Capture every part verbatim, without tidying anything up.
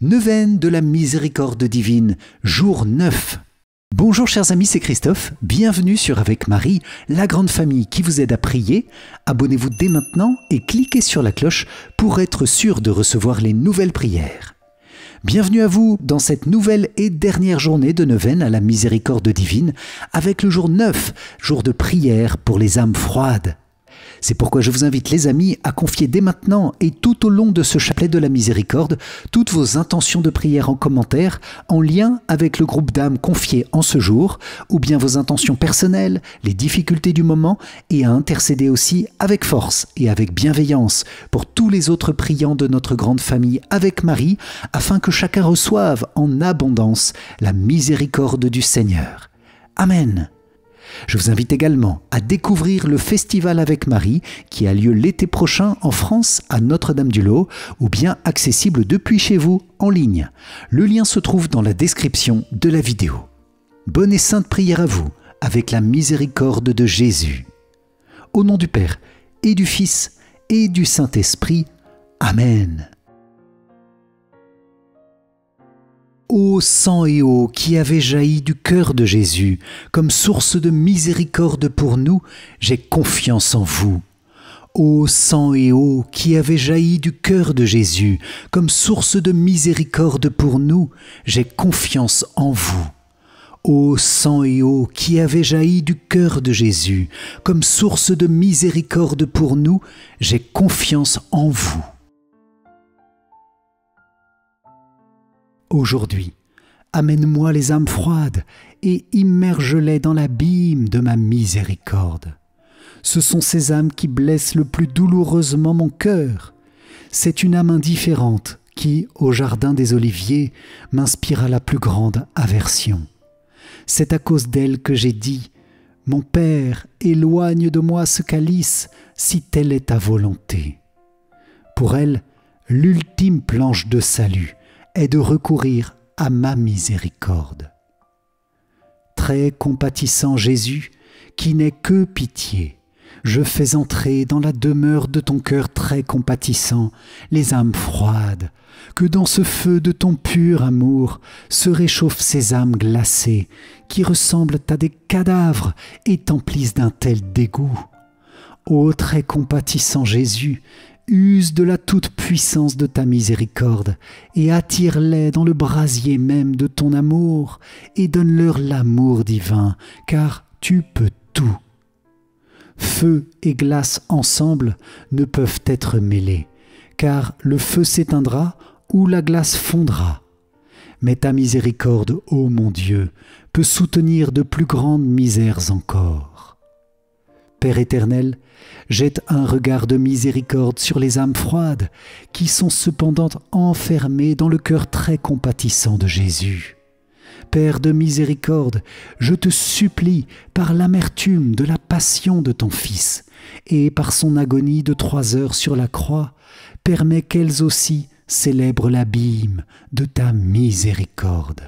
Neuvaine de la miséricorde divine, jour neuf. Bonjour chers amis, c'est Christophe, bienvenue sur Avec Marie, la grande famille qui vous aide à prier. Abonnez-vous dès maintenant et cliquez sur la cloche pour être sûr de recevoir les nouvelles prières. Bienvenue à vous dans cette nouvelle et dernière journée de neuvaine à la miséricorde divine, avec le jour neuf, jour de prière pour les âmes froides. C'est pourquoi je vous invite les amis à confier dès maintenant et tout au long de ce chapelet de la miséricorde toutes vos intentions de prière en commentaire en lien avec le groupe d'âmes confiées en ce jour ou bien vos intentions personnelles, les difficultés du moment et à intercéder aussi avec force et avec bienveillance pour tous les autres priants de notre grande famille avec Marie afin que chacun reçoive en abondance la miséricorde du Seigneur. Amen. Je vous invite également à découvrir le Festival avec Marie qui a lieu l'été prochain en France à Notre-Dame-du-Lot ou bien accessible depuis chez vous en ligne. Le lien se trouve dans la description de la vidéo. Bonne et sainte prière à vous avec la miséricorde de Jésus. Au nom du Père et du Fils et du Saint-Esprit. Amen. Ô sang et eau qui avez jailli du cœur de Jésus, comme source de miséricorde pour nous, j'ai confiance en vous. Ô sang et eau qui avez jailli du cœur de Jésus, comme source de miséricorde pour nous, j'ai confiance en vous. Ô sang et eau qui avez jailli du cœur de Jésus, comme source de miséricorde pour nous, j'ai confiance en vous. Aujourd'hui, amène-moi les âmes froides et immerge-les dans l'abîme de ma miséricorde. Ce sont ces âmes qui blessent le plus douloureusement mon cœur. C'est une âme indifférente qui, au jardin des Oliviers, m'inspira la plus grande aversion. C'est à cause d'elle que j'ai dit « Mon Père, éloigne de moi ce calice, si telle est ta volonté. » Pour elle, l'ultime planche de salut est de recourir à ma miséricorde. Très compatissant Jésus, qui n'est que pitié, je fais entrer dans la demeure de ton cœur très compatissant les âmes froides, que dans ce feu de ton pur amour se réchauffent ces âmes glacées qui ressemblent à des cadavres et t'emplissent d'un tel dégoût. Ô très compatissant Jésus, use de la toute-puissance de ta miséricorde et attire-les dans le brasier même de ton amour et donne-leur l'amour divin, car tu peux tout. Feu et glace ensemble ne peuvent être mêlés, car le feu s'éteindra ou la glace fondra. Mais ta miséricorde, ô mon Dieu, peut soutenir de plus grandes misères encore. Père éternel, jette un regard de miséricorde sur les âmes froides qui sont cependant enfermées dans le cœur très compatissant de Jésus. Père de miséricorde, je te supplie par l'amertume de la passion de ton Fils et par son agonie de trois heures sur la croix, permets qu'elles aussi célèbrent l'abîme de ta miséricorde.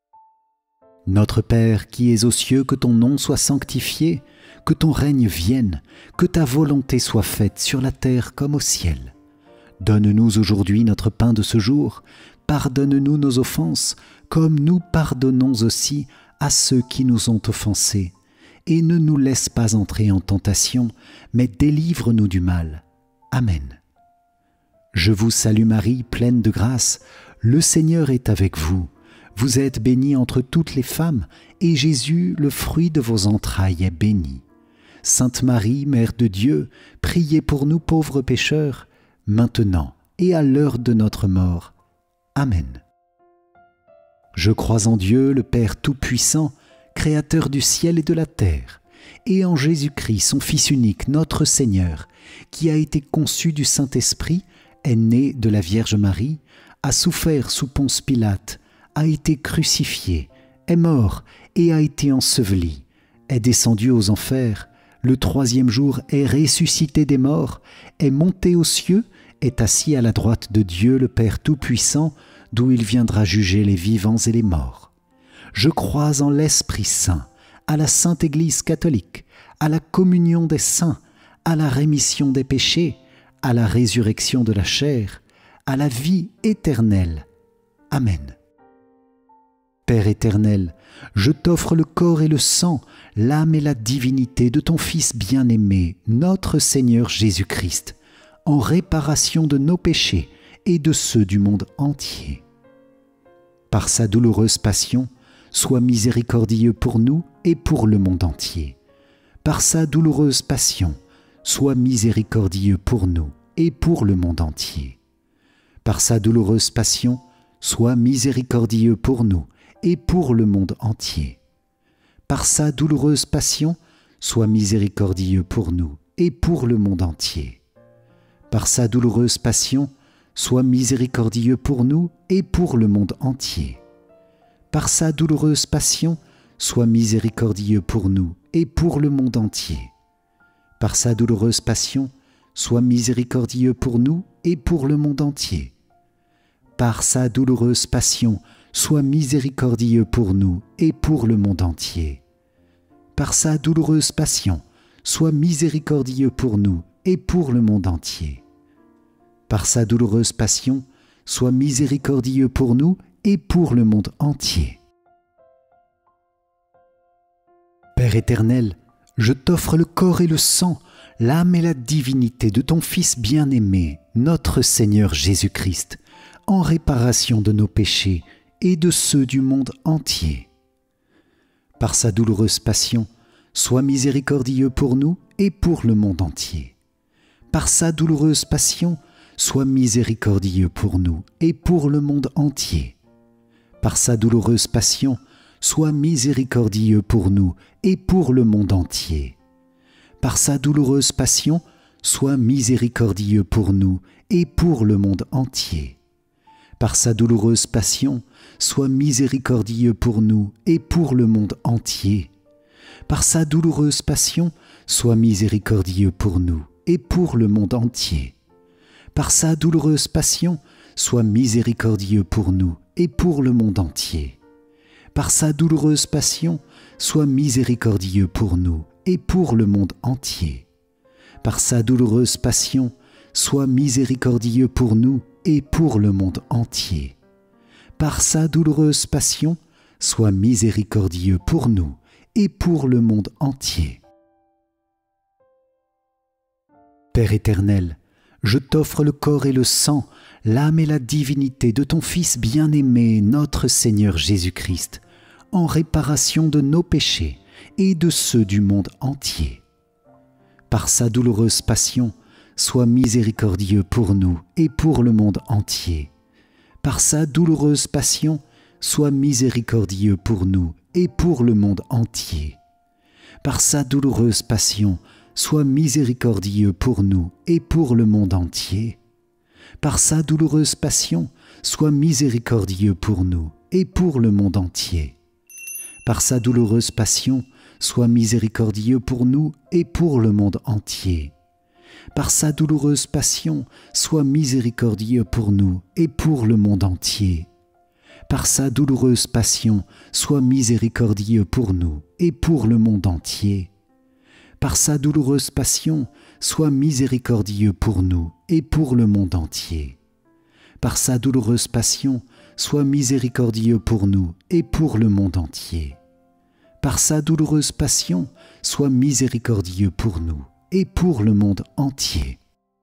Notre Père qui es aux cieux, que ton nom soit sanctifié, que ton règne vienne, que ta volonté soit faite sur la terre comme au ciel. Donne-nous aujourd'hui notre pain de ce jour, pardonne-nous nos offenses, comme nous pardonnons aussi à ceux qui nous ont offensés. Et ne nous laisse pas entrer en tentation, mais délivre-nous du mal. Amen. Je vous salue Marie, pleine de grâce, le Seigneur est avec vous. Vous êtes bénie entre toutes les femmes, et Jésus, le fruit de vos entrailles, est béni. Sainte Marie, Mère de Dieu, priez pour nous pauvres pécheurs, maintenant et à l'heure de notre mort. Amen. Je crois en Dieu, le Père Tout-Puissant, Créateur du ciel et de la terre, et en Jésus-Christ, son Fils unique, notre Seigneur, qui a été conçu du Saint-Esprit, est né de la Vierge Marie, a souffert sous Ponce Pilate, a été crucifié, est mort et a été enseveli, est descendu aux enfers, le troisième jour est ressuscité des morts, est monté aux cieux, est assis à la droite de Dieu le Père Tout-Puissant, d'où il viendra juger les vivants et les morts. Je crois en l'Esprit Saint, à la Sainte Église catholique, à la communion des saints, à la rémission des péchés, à la résurrection de la chair, à la vie éternelle. Amen. Père éternel, je t'offre le corps et le sang, l'âme et la divinité de ton Fils bien-aimé, notre Seigneur Jésus-Christ, en réparation de nos péchés et de ceux du monde entier. Par sa douloureuse passion, sois miséricordieux pour nous et pour le monde entier. Par sa douloureuse passion, sois miséricordieux pour nous et pour le monde entier. Par sa douloureuse passion, sois miséricordieux pour nous et pour le monde entier. Par sa douloureuse passion, sois miséricordieux pour nous et pour le monde entier. Par sa douloureuse passion, sois miséricordieux pour nous et pour le monde entier. Par sa douloureuse passion, sois miséricordieux pour nous et pour le monde entier. Par sa douloureuse passion, sois miséricordieux pour nous et pour le monde entier. Par sa douloureuse passion, sois miséricordieux pour nous et pour le monde entier. Par sa douloureuse passion, sois miséricordieux pour nous et pour le monde entier. Par sa douloureuse passion, sois miséricordieux pour nous et pour le monde entier. Père éternel, je t'offre le corps et le sang, l'âme et la divinité de ton Fils bien-aimé, notre Seigneur Jésus-Christ, en réparation de nos péchés et de ceux du monde entier. Par sa douloureuse passion, sois miséricordieux pour nous et pour le monde entier. Par sa douloureuse passion, sois miséricordieux pour nous et pour le monde entier. Par sa douloureuse passion, sois miséricordieux pour nous et pour le monde entier. Par sa douloureuse passion, sois miséricordieux pour nous et pour le monde entier. Par sa douloureuse passion, sois miséricordieux pour nous et pour le monde entier. Par sa douloureuse passion, sois miséricordieux pour nous et pour le monde entier. Par sa douloureuse passion, sois miséricordieux pour nous et pour le monde entier. Par sa douloureuse passion, sois miséricordieux pour nous et pour le monde entier. Par sa douloureuse passion, sois miséricordieux pour nous et pour le monde entier. Par sa douloureuse passion, sois miséricordieux pour nous et pour le monde entier. Père éternel, je t'offre le corps et le sang, l'âme et la divinité de ton Fils bien-aimé, notre Seigneur Jésus-Christ, en réparation de nos péchés et de ceux du monde entier. Par sa douloureuse passion, sois miséricordieux pour nous et pour le monde entier. Par sa douloureuse passion, sois miséricordieux pour nous et pour le monde entier. Par sa douloureuse passion, sois miséricordieux pour nous et pour le monde entier. Par sa douloureuse passion, sois miséricordieux pour nous et pour le monde entier. Par sa douloureuse passion, sois miséricordieux pour nous et pour le monde entier. Par sa douloureuse passion, sois miséricordieux pour nous et pour le monde entier. Par sa douloureuse passion, sois miséricordieux pour nous et pour le monde entier. Par sa douloureuse passion, sois miséricordieux pour nous et pour le monde entier. Par sa douloureuse passion, sois miséricordieux pour nous et pour le monde entier. Par sa douloureuse passion, sois miséricordieux pour nous et pour le monde entier.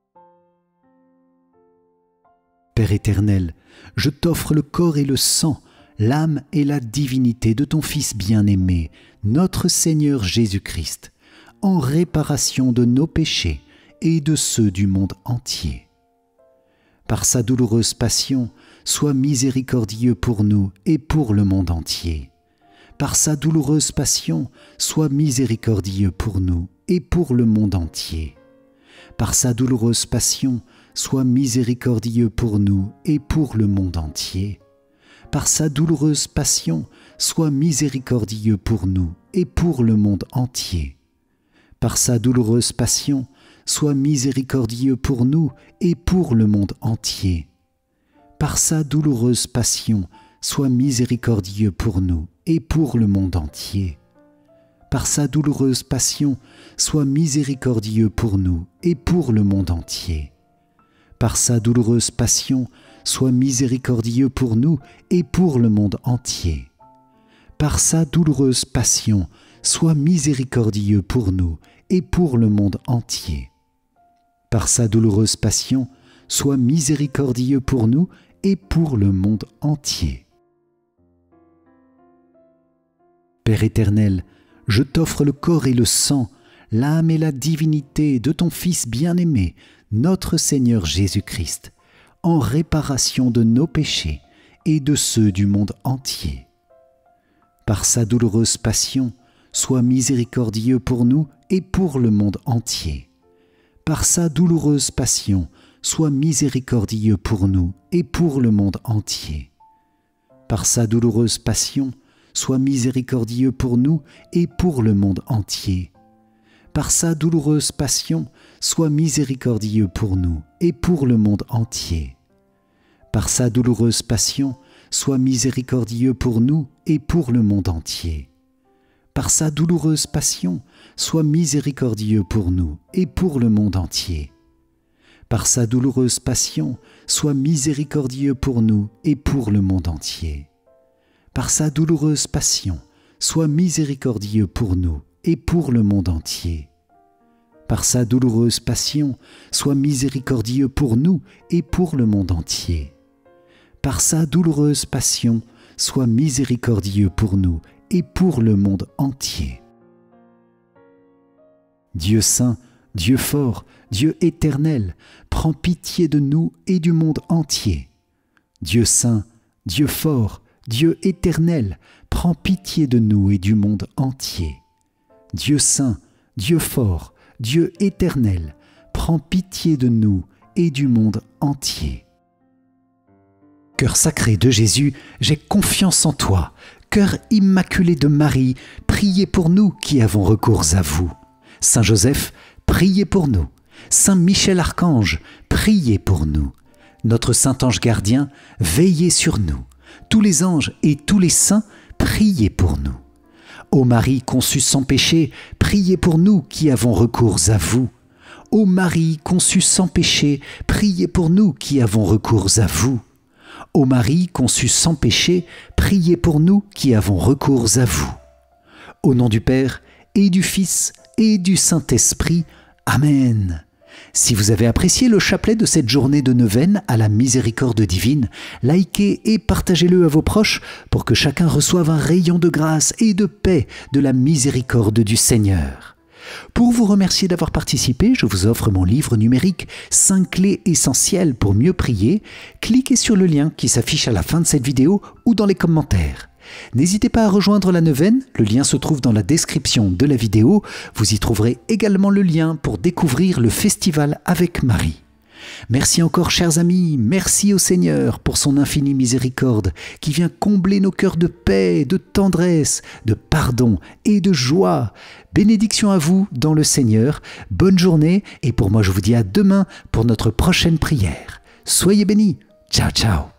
Père éternel, je t'offre le corps et le sang, l'âme et la divinité de ton Fils bien-aimé, notre Seigneur Jésus-Christ, en réparation de nos péchés et de ceux du monde entier. Par sa douloureuse passion, sois miséricordieux pour nous et pour le monde entier. Par sa douloureuse passion, sois miséricordieux pour nous et pour le monde entier. Par sa douloureuse passion, sois miséricordieux pour nous et pour le monde entier. Par sa douloureuse passion, sois miséricordieux pour nous et pour le monde entier. Par sa douloureuse passion, sois miséricordieux pour nous et pour le monde entier. Par sa douloureuse passion, sois miséricordieux pour nous et pour le monde entier. Par sa douloureuse passion, sois miséricordieux pour nous et pour le monde entier. Par sa douloureuse passion, sois miséricordieux pour nous et pour le monde entier. Par sa douloureuse passion, sois miséricordieux pour nous et pour le monde entier. Par sa douloureuse passion, sois miséricordieux pour nous et pour le monde entier. Père éternel, je t'offre le corps et le sang, l'âme et la divinité de ton Fils bien-aimé, notre Seigneur Jésus-Christ, en réparation de nos péchés et de ceux du monde entier. Par sa douloureuse passion, sois miséricordieux pour nous et pour le monde entier. Par sa douloureuse passion, sois miséricordieux pour nous et pour le monde entier. Par sa douloureuse passion, sois miséricordieux pour nous et pour le monde entier. Par sa douloureuse passion, sois miséricordieux pour nous et pour le monde entier. Par sa douloureuse passion, sois miséricordieux pour nous et pour le monde entier. Par sa douloureuse passion, sois miséricordieux pour nous et pour le monde entier. Par sa douloureuse passion, sois miséricordieux pour nous et pour le monde entier. Par sa douloureuse passion, sois miséricordieux pour nous et pour le monde entier. Par sa douloureuse passion, sois miséricordieux pour nous et pour le monde entier. Par sa douloureuse passion, sois miséricordieux pour nous et pour le monde entier. Dieu saint, Dieu fort, Dieu éternel, prends pitié de nous et du monde entier. Dieu saint, Dieu fort, Dieu éternel, prends pitié de nous et du monde entier. Dieu saint, Dieu fort, Dieu éternel, prends pitié de nous et du monde entier. Cœur sacré de Jésus, j'ai confiance en toi. Cœur immaculé de Marie, priez pour nous qui avons recours à vous. Saint Joseph, priez pour nous. Saint Michel Archange, priez pour nous. Notre Saint Ange gardien, veillez sur nous. Tous les anges et tous les saints, priez pour nous. Ô Marie conçue sans péché, priez pour nous qui avons recours à vous. Ô Marie conçue sans péché, priez pour nous qui avons recours à vous. Ô Marie conçue sans péché, priez pour nous qui avons recours à vous. Au nom du Père et du Fils et du Saint-Esprit. Amen. Si vous avez apprécié le chapelet de cette journée de neuvaine à la miséricorde divine, likez et partagez-le à vos proches pour que chacun reçoive un rayon de grâce et de paix de la miséricorde du Seigneur. Pour vous remercier d'avoir participé, je vous offre mon livre numérique « cinq clés essentielles pour mieux prier ». Cliquez sur le lien qui s'affiche à la fin de cette vidéo ou dans les commentaires. N'hésitez pas à rejoindre la neuvaine, le lien se trouve dans la description de la vidéo. Vous y trouverez également le lien pour découvrir le festival avec Marie. Merci encore chers amis, merci au Seigneur pour son infinie miséricorde qui vient combler nos cœurs de paix, de tendresse, de pardon et de joie. Bénédiction à vous dans le Seigneur, bonne journée et pour moi je vous dis à demain pour notre prochaine prière. Soyez bénis, ciao ciao.